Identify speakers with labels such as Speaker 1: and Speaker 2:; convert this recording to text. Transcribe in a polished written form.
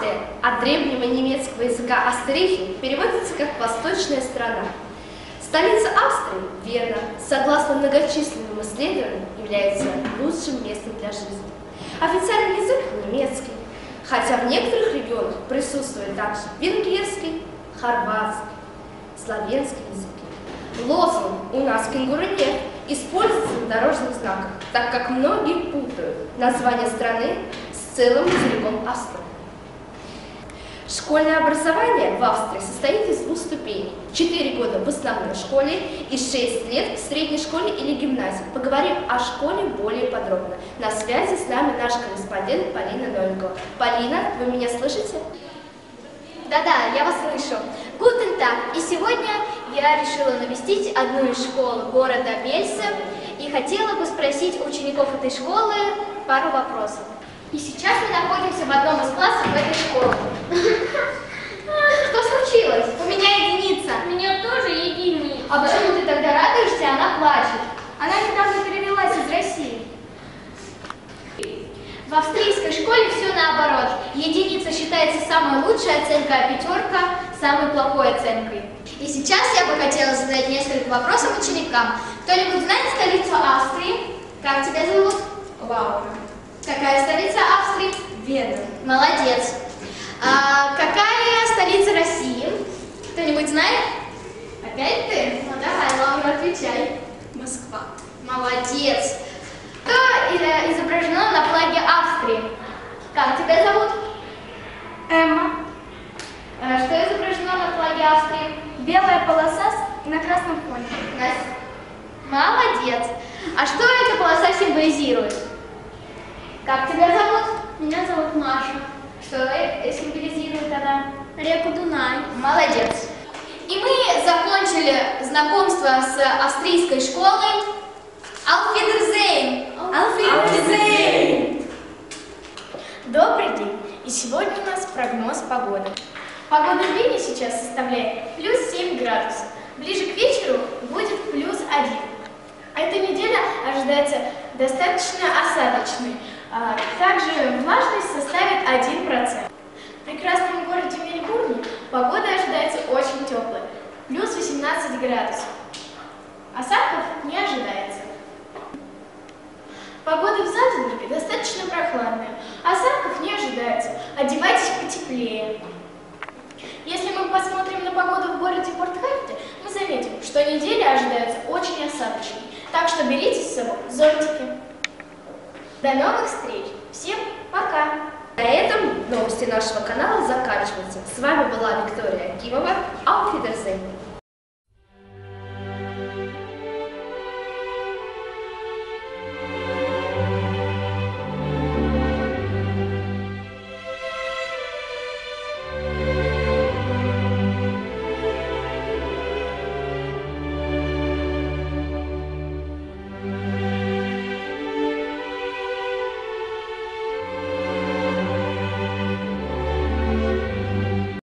Speaker 1: Австрия от древнего немецкого языка Астрихи переводится как «восточная страна». Столица Австрии, Вена, согласно многочисленным исследованиям, является лучшим местом для жизни. Официальный язык – немецкий, хотя в некоторых регионах присутствует также венгерский, хорватский, славянский языки. Лозунг «У нас кенгуру нет» используется на дорожных знаках, так как многие путают название страны с целым материком Австрии. Школьное образование в Австрии состоит из 2 ступеней. 4 года в основной школе и 6 лет в средней школе или гимназии. Поговорим о школе более подробно. На связи с нами наш корреспондент Полина Новикова. Полина, вы меня слышите?
Speaker 2: Да-да, я вас слышу. Guten Tag. И сегодня я решила навестить одну из школ города Вельса и хотела бы спросить у учеников этой школы пару вопросов. И сейчас мы находимся в одном из классов этой школы. Что случилось? У меня единица.
Speaker 3: У меня тоже единица.
Speaker 2: А почему ты тогда радуешься, она плачет?
Speaker 3: Она недавно перевелась из России.
Speaker 2: В австрийской школе все наоборот. Единица считается самой лучшей оценкой, а 5 – самой плохой оценкой. И сейчас я бы хотела задать несколько вопросов ученикам. Кто-нибудь знает столицу Австрии? Как тебя зовут?
Speaker 3: Лаура.
Speaker 2: Какая столица Австрии?
Speaker 3: Вена.
Speaker 2: Молодец. Какая столица России? Кто-нибудь знает? Опять ты? Ну давай, Лаура, отвечай.
Speaker 3: Москва.
Speaker 2: Молодец. Что изображено на флаге Австрии? Как тебя зовут?
Speaker 3: Эмма.
Speaker 2: Что изображено на флаге Австрии?
Speaker 3: Белая полоса на красном фоне.
Speaker 2: Молодец. А что эта полоса символизирует? Как тебя зовут?
Speaker 3: Меня зовут Маша.
Speaker 2: Что символизирует она?
Speaker 3: Реку Дунай.
Speaker 2: Молодец. И мы закончили знакомство с австрийской школой. Auf Wiedersehen!
Speaker 3: Auf Wiedersehen! Добрый день. И сегодня у нас прогноз погоды. Погода в Вене сейчас составляет плюс 7 градусов. Ближе к вечеру будет плюс 1. Эта неделя ожидается достаточно осадочной. Также влажность составит 1%. В прекрасном городе Мельбурне погода ожидается очень теплой, плюс 18 градусов. Осадков не ожидается. Погода в Задзенбурге достаточно прохладная, осадков не ожидается. Одевайтесь потеплее. Если мы посмотрим на погоду в городе Портхальте, мы заметим, что неделя ожидается очень осадочной. Так что берите с собой зонтики. До новых встреч! Всем пока!
Speaker 1: На этом новости нашего канала заканчиваются. С вами была Виктория Акимова. Auf Wiedersehen!